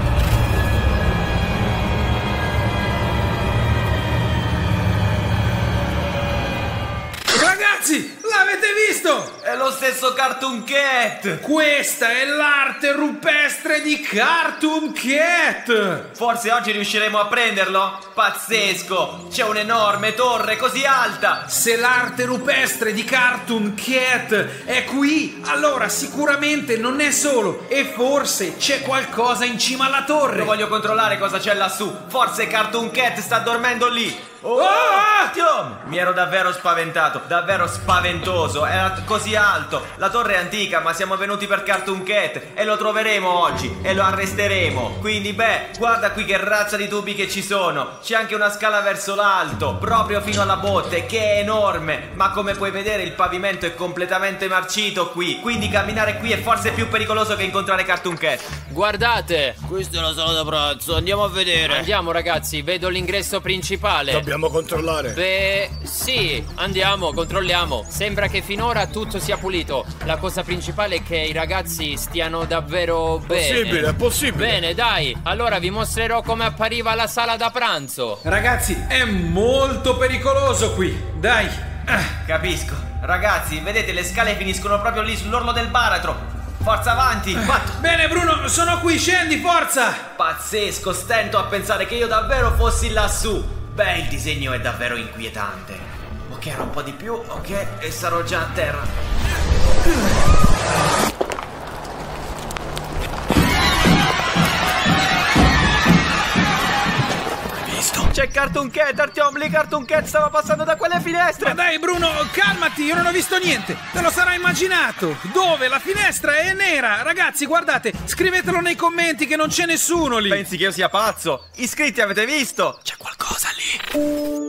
Ragazzi, l'avete visto? È lo stesso Cartoon Cat. Questa è l'arte rupestre di Cartoon Cat. Forse oggi riusciremo a prenderlo? Pazzesco, c'è un'enorme torre così alta. Se l'arte rupestre di Cartoon Cat è qui, allora sicuramente non è solo. E forse c'è qualcosa in cima alla torre. Io voglio controllare cosa c'è lassù. Forse Cartoon Cat sta dormendo lì. Oh, Ah! mi ero davvero spaventato, davvero spaventoso. Era così alto. La torre è antica, ma siamo venuti per Cartoon Cat e lo troveremo oggi e lo arresteremo. Quindi beh, guarda qui che razza di tubi che ci sono. C'è anche una scala verso l'alto, proprio fino alla botte, che è enorme. Ma come puoi vedere il pavimento è completamente marcito qui. Quindi camminare qui è forse più pericoloso che incontrare Cartoon Cat. Guardate! Questa è la sala da pranzo, andiamo a vedere. Andiamo ragazzi, vedo l'ingresso principale. Dobbiamo controllare. Beh, sì, andiamo, controlliamo. Sembra che finora tutto sia pulito. La cosa principale è che i ragazzi stiano davvero bene. Possibile, è possibile. Bene, dai. Allora vi mostrerò come appariva la sala da pranzo. Ragazzi, è molto pericoloso qui. Dai. Capisco. Ragazzi, vedete le scale finiscono proprio lì sull'orlo del baratro. Forza avanti. Fatto. Bene Bruno, sono qui, scendi, forza. Pazzesco, stento a pensare che io davvero fossi lassù. Beh, il disegno è davvero inquietante. Ok, era un po' di più, ok, e sarò già a terra. C'è Cartoon Cat, Artyom, lì Cartoon Cat stava passando da quelle finestre. Ma dai Bruno, calmati, io non ho visto niente. Te lo sarai immaginato. Dove? La finestra è nera. Ragazzi, guardate, scrivetelo nei commenti che non c'è nessuno lì. Pensi che io sia pazzo? Iscritti, avete visto? C'è qualcosa lì.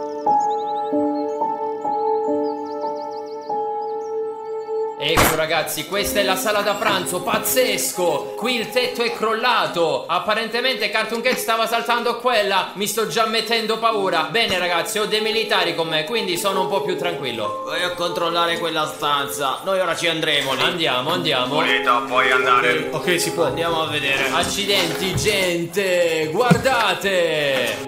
Ecco ragazzi, questa è la sala da pranzo, pazzesco! Qui il tetto è crollato. Apparentemente Cartoon Cat stava saltando quella. Mi sto già mettendo paura. Bene ragazzi, ho dei militari con me, quindi sono un po' più tranquillo. Vai a controllare quella stanza. Noi ora ci andremo lì. Andiamo. Pulito, puoi andare. Ok, si può. Andiamo a vedere. Accidenti gente, guardate!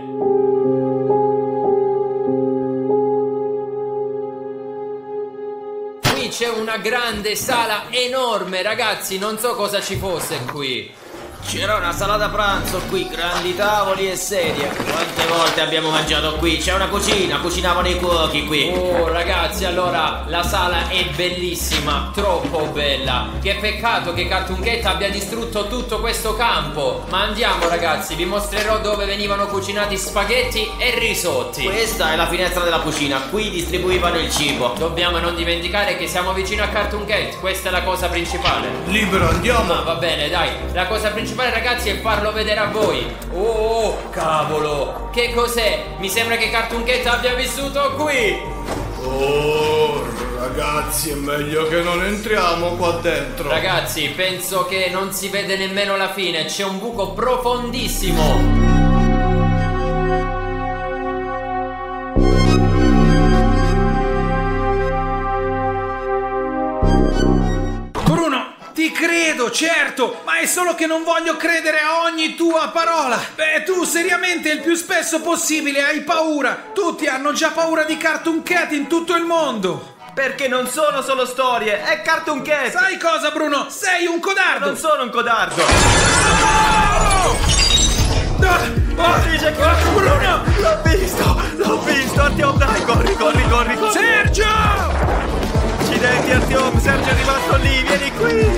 C'è una grande sala enorme, ragazzi, non so cosa ci fosse qui. C'era una sala da pranzo qui, grandi tavoli e sedie. Quante volte abbiamo mangiato qui? C'è una cucina, cucinavano i cuochi qui. Oh ragazzi, allora la sala è bellissima, troppo bella. Che peccato che Cartoon Cat abbia distrutto tutto questo campo. Ma andiamo ragazzi, vi mostrerò dove venivano cucinati spaghetti e risotti. Questa è la finestra della cucina, qui distribuivano il cibo. Dobbiamo non dimenticare che siamo vicino a Cartoon Cat, questa è la cosa principale. Libero, andiamo. Ma va bene, dai, la cosa principale ragazzi è farlo vedere a voi. Oh, cavolo, che cos'è? Mi sembra che Cartoon Cat abbia vissuto qui. Oh, ragazzi, è meglio che non entriamo qua dentro. Ragazzi, penso che non si vede nemmeno la fine. C'è un buco profondissimo. Ti credo, certo, ma è solo che non voglio credere a ogni tua parola. Beh, tu seriamente il più spesso possibile hai paura. Tutti hanno già paura di Cartoon Cat in tutto il mondo. Perché non sono solo storie, è Cartoon Cat. Sai cosa, Bruno? Sei un codardo. Non sono un codardo. Dice che Bruno! L'ho visto, Artyom, dai, corri. Sergio! Accidenti, Artyom, Sergio è rimasto lì, vieni qui.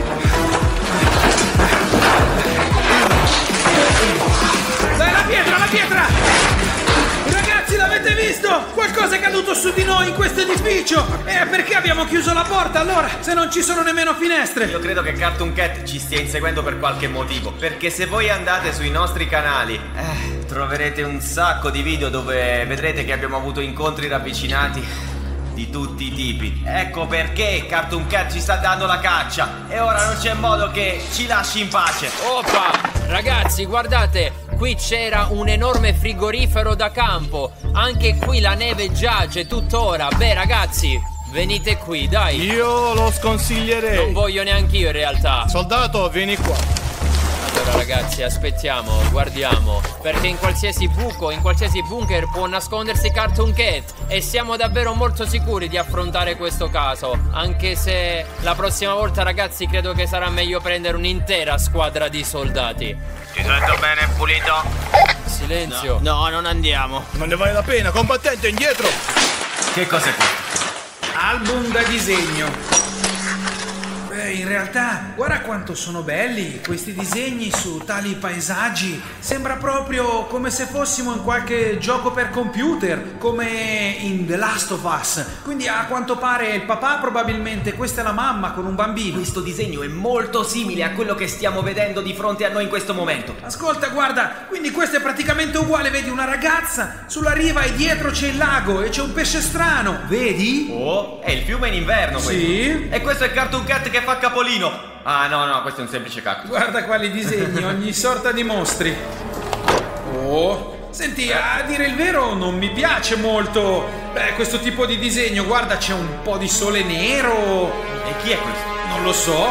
Dai, la pietra! Ragazzi, l'avete visto? Qualcosa è caduto su di noi in questo edificio! Perché abbiamo abbiamo chiuso la porta allora, se non ci sono nemmeno finestre. Io credo che Cartoon Cat ci stia inseguendo per qualche motivo. Perché se voi andate sui nostri canali, troverete un sacco di video dove vedrete che abbiamo avuto incontri ravvicinati di tutti i tipi. Ecco perché Cartoon Cat ci sta dando la caccia e ora non c'è modo che ci lasci in pace. Oppa! Ragazzi, guardate, qui c'era un enorme frigorifero da campo. Anche qui la neve giace tuttora. Beh, ragazzi, venite qui, dai. Io lo sconsiglierei. Non voglio neanche io in realtà. Soldato, vieni qua. Allora ragazzi, aspettiamo, guardiamo, perché in qualsiasi buco, in qualsiasi bunker può nascondersi Cartoon Cat e siamo davvero molto sicuri di affrontare questo caso, anche se la prossima volta ragazzi credo che sarà meglio prendere un'intera squadra di soldati. Ti sento bene, pulito? Silenzio. No, non andiamo. Non ne vale la pena, combattente, indietro. Che cos'è questo? Album da disegno. Beh, in realtà, guarda quanto sono belli questi disegni su tali paesaggi. Sembra proprio come se fossimo in qualche gioco per computer, come in The Last of Us. Quindi a quanto pare il papà probabilmente, questa è la mamma con un bambino. Questo disegno è molto simile a quello che stiamo vedendo di fronte a noi in questo momento. Ascolta, guarda, quindi questo è praticamente uguale, vedi una ragazza sulla riva e dietro c'è il lago e c'è un pesce strano, vedi? Oh, è il fiume in inverno questo. Sì. E questo è Cartoon Cat che fa capolino. Ah no, questo è un semplice cactus. Guarda quali disegni, ogni sorta di mostri. Oh, senti, a dire il vero non mi piace molto questo tipo di disegno. Guarda, c'è un po' di sole nero. E chi è questo? Non lo so.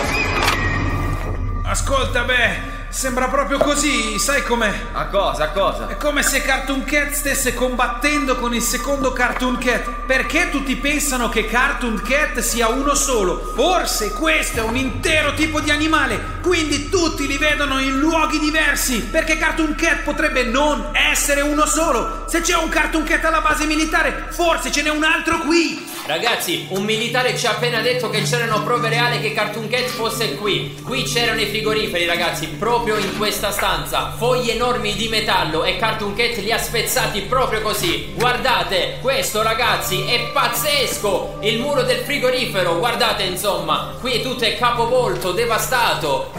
Ascolta, sembra proprio così, sai com'è? A cosa? È come se Cartoon Cat stesse combattendo con il secondo Cartoon Cat. Perché tutti pensano che Cartoon Cat sia uno solo? Forse questo è un intero tipo di animale, quindi tutti li vedono in luoghi diversi. Perché Cartoon Cat potrebbe non essere uno solo. Se c'è un Cartoon Cat alla base militare, forse ce n'è un altro qui. Ragazzi, un militare ci ha appena detto che c'erano prove reali che Cartoon Cat fosse qui. Qui c'erano i frigoriferi, ragazzi, proprio in questa stanza. Foglie enormi di metallo e Cartoon Cat li ha spezzati proprio così. Guardate, questo ragazzi è pazzesco. Il muro del frigorifero, guardate insomma. Qui tutto è capovolto, devastato.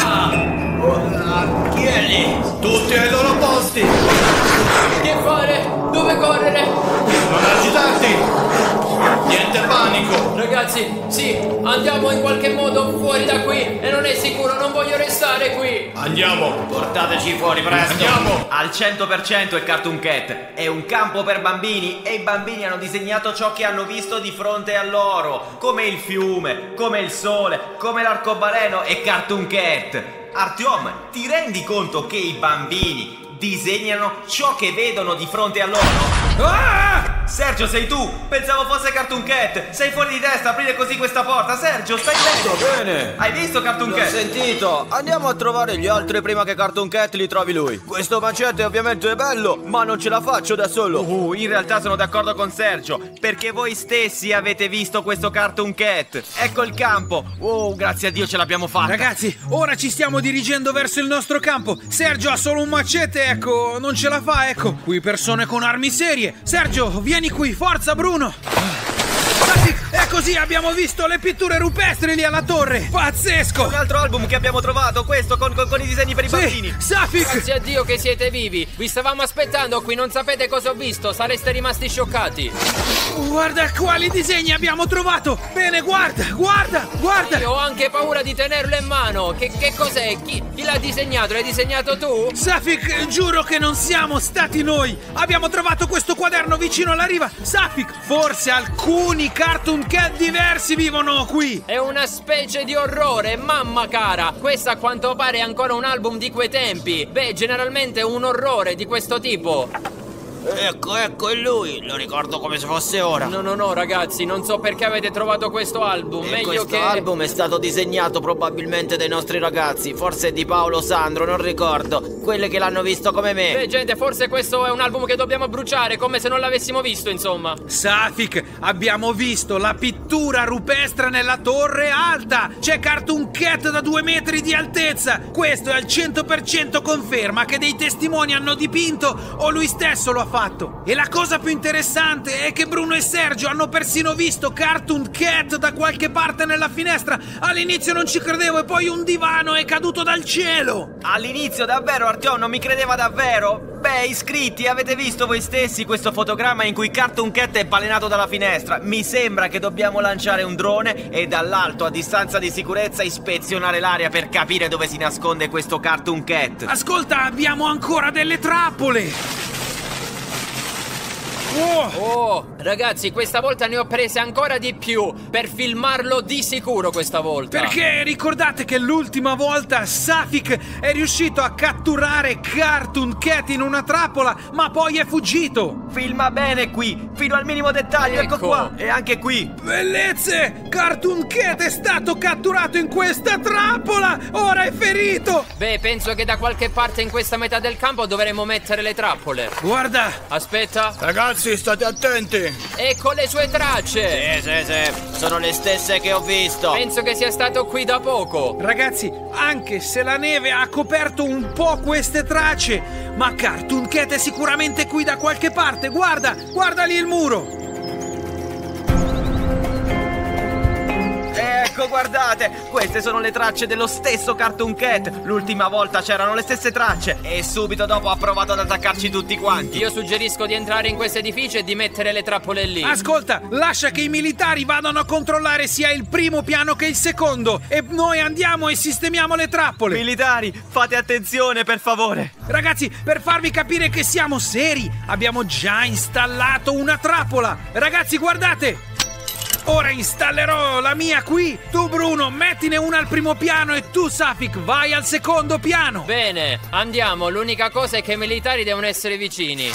Chi è lì? Tutti ai loro posti. Che fare? Dove correre? Non agitarti. Niente panico. Ragazzi, sì, andiamo in qualche modo fuori da qui. E non è sicuro, non voglio restare qui. Andiamo. Portateci fuori presto. Andiamo. Al 100% è Cartoon Cat. È un campo per bambini e i bambini hanno disegnato ciò che hanno visto di fronte a loro, come il fiume, come il sole, come l'arcobaleno e Cartoon Cat. Artyom, ti rendi conto che i bambini disegnano ciò che vedono di fronte a loro? Sergio, sei tu? Pensavo fosse Cartoon Cat. Sei fuori di testa, aprire così questa porta. Sergio, stai bene? Sto bene. Hai visto Cartoon L'ho Cat? sentito. Andiamo a trovare gli altri prima che Cartoon Cat li trovi lui. Questo macete ovviamente è bello, ma non ce la faccio da solo. In realtà sono d'accordo con Sergio, perché voi stessi avete visto questo Cartoon Cat. Ecco il campo. Grazie a Dio ce l'abbiamo fatta. Ragazzi, ora ci stiamo dirigendo verso il nostro campo. Sergio ha solo un macete, ecco, non ce la fa, ecco. Qui persone con armi serie. Sergio, vieni qui, forza Bruno. È così, abbiamo visto le pitture rupestri lì alla torre. Pazzesco. Un altro album che abbiamo trovato, questo con i disegni per i bambini. Safik. Grazie a Dio che siete vivi. Vi stavamo aspettando qui, non sapete cosa ho visto. Sareste rimasti scioccati. Guarda quali disegni abbiamo trovato. Bene, guarda. Io ho anche paura di tenerlo in mano. Che cos'è? Chi l'ha disegnato? L'hai disegnato tu? Safik, giuro che non siamo stati noi. Abbiamo trovato questo quaderno vicino alla riva. Safik, forse alcuni Cartoon Cat diversi vivono qui. È una specie di orrore, mamma cara. Questo a quanto pare è ancora un album di quei tempi. Beh, generalmente un orrore di questo tipo. Ecco, è lui. Lo ricordo come se fosse ora. No, ragazzi, non so perché avete trovato questo album. Meglio questo che... album è stato disegnato probabilmente dai nostri ragazzi. Forse di Paolo Sandro, non ricordo. Quelle che l'hanno visto come me. Beh, gente, forse questo è un album che dobbiamo bruciare, come se non l'avessimo visto, insomma. Safik, abbiamo visto la pittura rupestre nella torre alta. C'è Cartoon Cat da 2 metri di altezza. Questo è al 100% conferma che dei testimoni hanno dipinto o lui stesso lo ha fatto. E la cosa più interessante è che Bruno e Sergio hanno persino visto Cartoon Cat da qualche parte nella finestra. All'inizio non ci credevo e poi un divano è caduto dal cielo. All'inizio davvero Artyom non mi credeva davvero? Beh, iscritti, avete visto voi stessi questo fotogramma in cui Cartoon Cat è balenato dalla finestra? Mi sembra che dobbiamo lanciare un drone e dall'alto, a distanza di sicurezza, ispezionare l'area per capire dove si nasconde questo Cartoon Cat. Ascolta, abbiamo ancora delle trappole. Oh, ragazzi, questa volta ne ho prese ancora di più per filmarlo di sicuro questa volta. Perché ricordate che l'ultima volta Safik è riuscito a catturare Cartoon Cat in una trappola, ma poi è fuggito. Filma bene qui, fino al minimo dettaglio, ecco qua, e anche qui. Bellezze! Cartoon Cat è stato catturato in questa trappola! Ora è ferito! Beh, penso che da qualche parte in questa metà del campo dovremmo mettere le trappole. Guarda! Aspetta. Ragazzi, state attenti. Ecco le sue tracce. Sì, sono le stesse che ho visto. Penso che sia stato qui da poco. Ragazzi, anche se la neve ha coperto un po' queste tracce, ma Cartoon Cat è sicuramente qui da qualche parte. Guarda, guarda lì il muro. Ecco, guardate, queste sono le tracce dello stesso Cartoon Cat. L'ultima volta c'erano le stesse tracce e subito dopo ha provato ad attaccarci tutti quanti. Io suggerisco di entrare in questo edificio e di mettere le trappole lì. Ascolta, lascia che i militari vadano a controllare sia il primo piano che il secondo e noi andiamo e sistemiamo le trappole. Militari, fate attenzione per favore. Ragazzi, per farvi capire che siamo seri, abbiamo già installato una trappola. Ragazzi, guardate! Ora installerò la mia qui. Tu, Bruno, mettine una al primo piano e tu, Safik, vai al secondo piano. Bene, andiamo. L'unica cosa è che i militari devono essere vicini.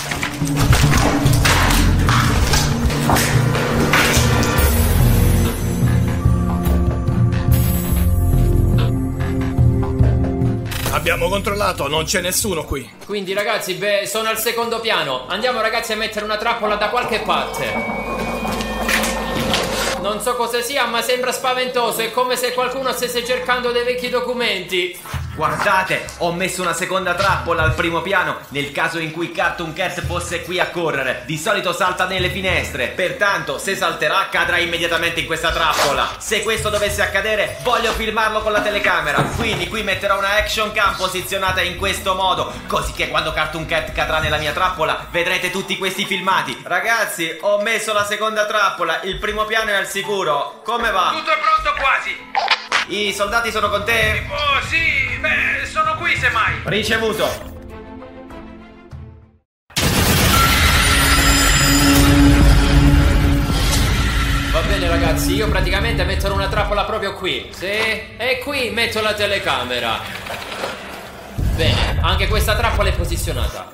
Abbiamo controllato, non c'è nessuno qui. Quindi, ragazzi, beh, sono al secondo piano. Andiamo, ragazzi, a mettere una trappola da qualche parte. Non so cosa sia, ma sembra spaventoso. È come se qualcuno stesse cercando dei vecchi documenti. Guardate, ho messo una seconda trappola al primo piano nel caso in cui Cartoon Cat fosse qui a correre. Di solito salta nelle finestre, pertanto se salterà cadrà immediatamente in questa trappola. Se questo dovesse accadere, voglio filmarlo con la telecamera. Quindi qui metterò una action cam posizionata in questo modo, così che quando Cartoon Cat cadrà nella mia trappola vedrete tutti questi filmati. Ragazzi, ho messo la seconda trappola, il primo piano è al sicuro. Come va? Tutto è pronto quasi. I soldati sono con te? Oh sì, beh, sono qui semmai. Ricevuto. Va bene, ragazzi, io praticamente metterò una trappola proprio qui. Sì, e qui metto la telecamera. Bene, anche questa trappola è posizionata.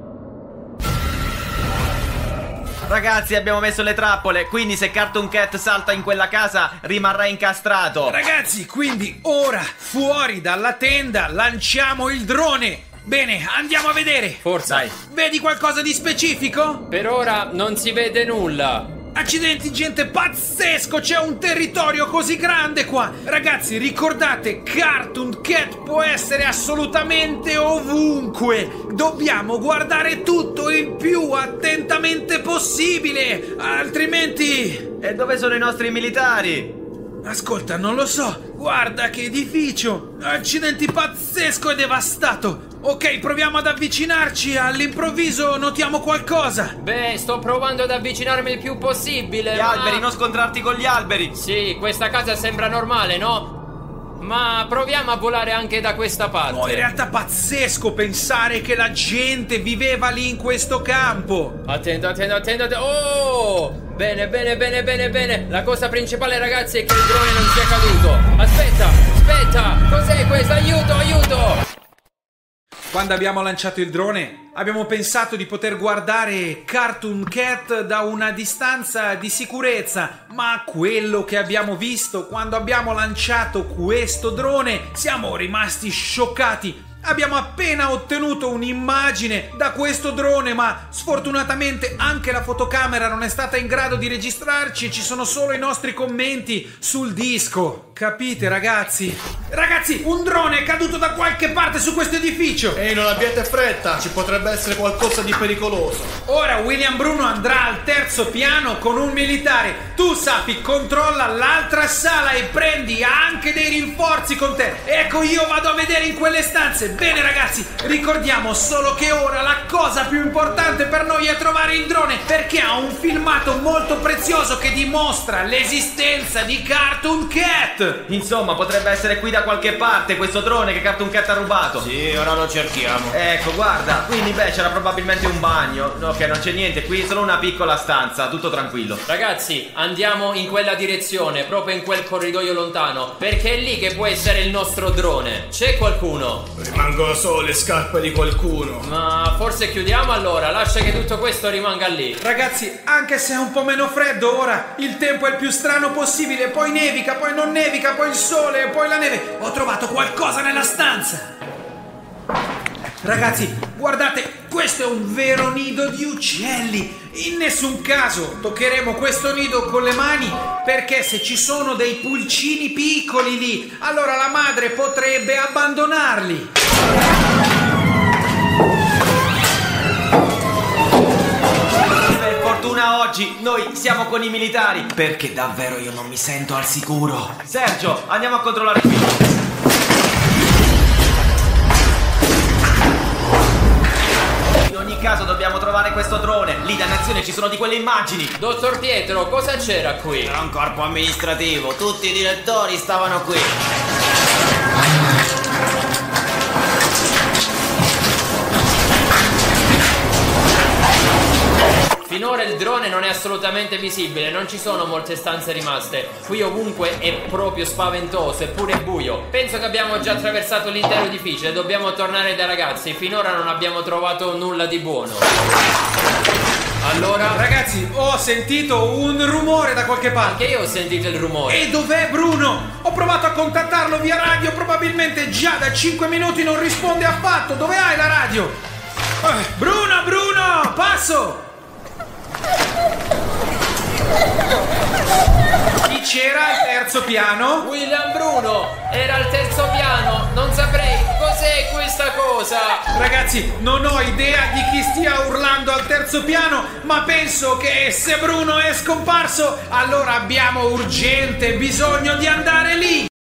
Ragazzi, abbiamo messo le trappole, quindi se Cartoon Cat salta in quella casa rimarrà incastrato. Ragazzi, quindi ora, fuori dalla tenda, lanciamo il drone. Bene, andiamo a vedere. Forza. Dai. Vedi qualcosa di specifico? Per ora non si vede nulla. Accidenti, gente, pazzesco! C'è un territorio così grande qua! Ragazzi, ricordate, Cartoon Cat può essere assolutamente ovunque! Dobbiamo guardare tutto il più attentamente possibile! Altrimenti... E dove sono i nostri militari? Ascolta, non lo so! Guarda che edificio! Accidenti, pazzesco e devastato! Ok, proviamo ad avvicinarci, all'improvviso notiamo qualcosa! Beh, sto provando ad avvicinarmi il più possibile. Gli alberi, non scontrarti con gli alberi! Sì, questa casa sembra normale, no? Ma proviamo a volare anche da questa parte. Oh, in realtà pazzesco pensare che la gente viveva lì in questo campo! Attento, attento, attento, attento. Oh! Bene, bene, bene, bene, bene. La cosa principale, ragazzi, è che il drone non sia caduto. Aspetta, aspetta! Cos'è questo? Aiuto, aiuto! Quando abbiamo lanciato il drone, abbiamo pensato di poter guardare Cartoon Cat da una distanza di sicurezza, ma quello che abbiamo visto quando abbiamo lanciato questo drone, siamo rimasti scioccati. Abbiamo appena ottenuto un'immagine da questo drone, ma sfortunatamente anche la fotocamera non è stata in grado di registrarci e ci sono solo i nostri commenti sul disco. capite ragazzi? Ragazzi, un drone è caduto da qualche parte su questo edificio. Ehi, non abbiate fretta, ci potrebbe essere qualcosa di pericoloso. Ora William Bruno andrà al terzo piano con un militare. Tu, Safi, controlla l'altra sala e prendi anche dei rinforzi con te. Ecco, io vado a vedere in quelle stanze. Bene ragazzi, ricordiamo solo che ora la cosa più importante per noi è trovare il drone, perché ha un filmato molto prezioso che dimostra l'esistenza di Cartoon Cat. Insomma, potrebbe essere qui da qualche parte questo drone che Cartoon Cat ha rubato. Sì, ora lo cerchiamo. Ecco, guarda, quindi beh, c'era probabilmente un bagno. Ok, non c'è niente, qui è solo una piccola stanza, tutto tranquillo. Ragazzi, andiamo in quella direzione, proprio in quel corridoio lontano, perché è lì che può essere il nostro drone. C'è qualcuno? Rimangono solo le scarpe di qualcuno. Ma forse chiudiamo allora, lascia che tutto questo rimanga lì. Ragazzi, anche se è un po' meno freddo ora, il tempo è il più strano possibile. Poi nevica, poi non nevica, poi il sole, poi la neve. Ho trovato qualcosa nella stanza. Ragazzi, guardate, questo è un vero nido di uccelli. In nessun caso toccheremo questo nido con le mani, perché se ci sono dei pulcini piccoli lì, allora la madre potrebbe abbandonarli. Per fortuna oggi noi siamo con i militari, perché davvero io non mi sento al sicuro. Sergio, andiamo a controllare qui. In ogni caso dobbiamo trovare questo drone. Lì dannazione, ci sono di quelle immagini. Dottor Pietro, cosa c'era qui? Era un corpo amministrativo, tutti i direttori stavano qui. Finora il drone non è assolutamente visibile, non ci sono molte stanze rimaste. Qui ovunque è proprio spaventoso, eppure buio. Penso che abbiamo già attraversato l'intero edificio e dobbiamo tornare dai ragazzi. Finora non abbiamo trovato nulla di buono. Allora, Ragazzi, ho sentito un rumore da qualche parte. anche io ho sentito il rumore. E dov'è Bruno? Ho provato a contattarlo via radio, probabilmente già da 5 minuti non risponde affatto. Dove hai la radio? Bruno, passo! Chi c'era al terzo piano? William Bruno era al terzo piano, non saprei cos'è questa cosa. Ragazzi, non ho idea di chi stia urlando al terzo piano, ma penso che se Bruno è scomparso, allora abbiamo urgente bisogno di andare lì.